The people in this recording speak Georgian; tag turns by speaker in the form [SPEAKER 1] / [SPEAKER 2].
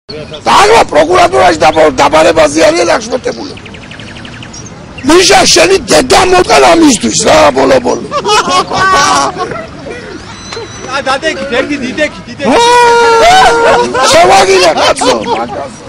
[SPEAKER 1] Tagma prokuraturash dabarebasi არის აღშფოთებული. მიშა შენი დედა მოკლა მისთვის რა ბოლო.
[SPEAKER 2] დადეკით, ერთი დიდექით.
[SPEAKER 1] შევაგინე კაცო.